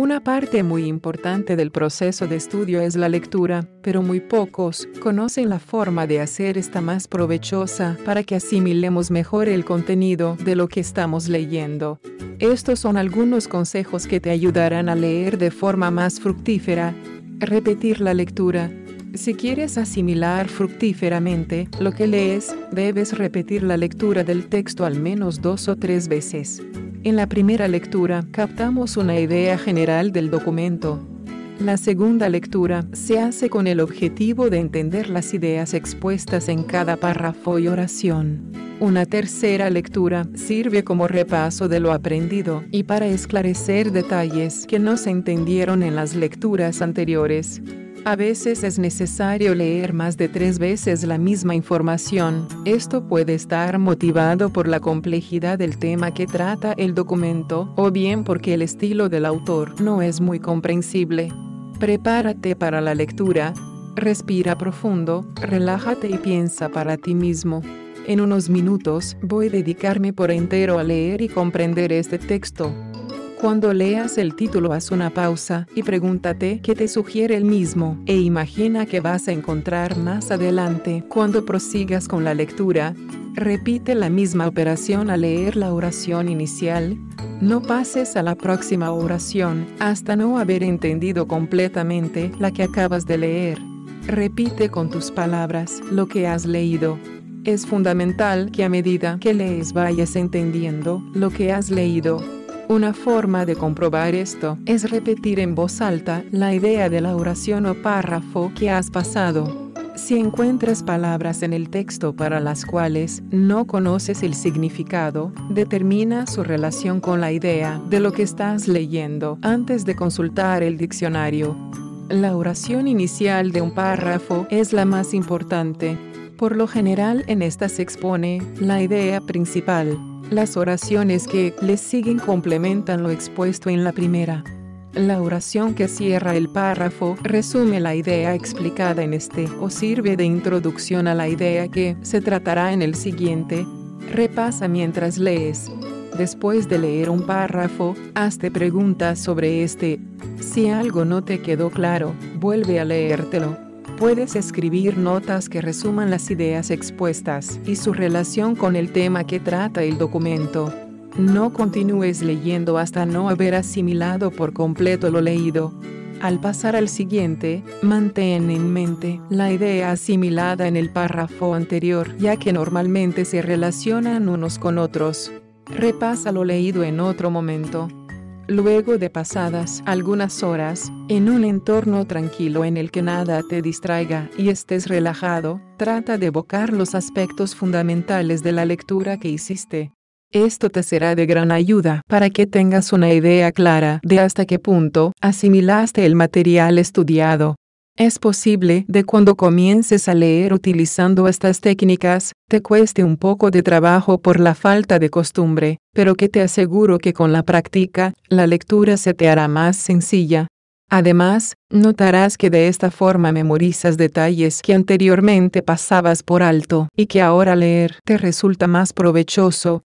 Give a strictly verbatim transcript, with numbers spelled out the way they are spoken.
Una parte muy importante del proceso de estudio es la lectura, pero muy pocos conocen la forma de hacer esta más provechosa para que asimilemos mejor el contenido de lo que estamos leyendo. Estos son algunos consejos que te ayudarán a leer de forma más fructífera. Repetir la lectura. Si quieres asimilar fructíferamente lo que lees, debes repetir la lectura del texto al menos dos o tres veces. En la primera lectura, captamos una idea general del documento. La segunda lectura se hace con el objetivo de entender las ideas expuestas en cada párrafo y oración. Una tercera lectura sirve como repaso de lo aprendido y para esclarecer detalles que no se entendieron en las lecturas anteriores. A veces es necesario leer más de tres veces la misma información. Esto puede estar motivado por la complejidad del tema que trata el documento o bien porque el estilo del autor no es muy comprensible. Prepárate para la lectura. Respira profundo, relájate y piensa para ti mismo. En unos minutos voy a dedicarme por entero a leer y comprender este texto. Cuando leas el título, haz una pausa y pregúntate qué te sugiere el mismo e imagina que vas a encontrar más adelante cuando prosigas con la lectura. Repite la misma operación al leer la oración inicial. No pases a la próxima oración hasta no haber entendido completamente la que acabas de leer. Repite con tus palabras lo que has leído. Es fundamental que a medida que lees vayas entendiendo lo que has leído. Una forma de comprobar esto es repetir en voz alta la idea de la oración o párrafo que has pasado. Si encuentras palabras en el texto para las cuales no conoces el significado, determina su relación con la idea de lo que estás leyendo antes de consultar el diccionario. La oración inicial de un párrafo es la más importante. Por lo general, en esta se expone la idea principal. Las oraciones que le siguen complementan lo expuesto en la primera. La oración que cierra el párrafo resume la idea explicada en este o sirve de introducción a la idea que se tratará en el siguiente. Repasa mientras lees. Después de leer un párrafo, hazte preguntas sobre este. Si algo no te quedó claro, vuelve a leértelo. Puedes escribir notas que resuman las ideas expuestas y su relación con el tema que trata el documento. No continúes leyendo hasta no haber asimilado por completo lo leído. Al pasar al siguiente, mantén en mente la idea asimilada en el párrafo anterior, ya que normalmente se relacionan unos con otros. Repasa lo leído en otro momento. Luego de pasadas algunas horas, en un entorno tranquilo en el que nada te distraiga y estés relajado, trata de evocar los aspectos fundamentales de la lectura que hiciste. Esto te será de gran ayuda para que tengas una idea clara de hasta qué punto asimilaste el material estudiado. Es posible de cuando comiences a leer utilizando estas técnicas, te cueste un poco de trabajo por la falta de costumbre, pero que te aseguro que con la práctica, la lectura se te hará más sencilla. Además, notarás que de esta forma memorizas detalles que anteriormente pasabas por alto y que ahora leer te resulta más provechoso.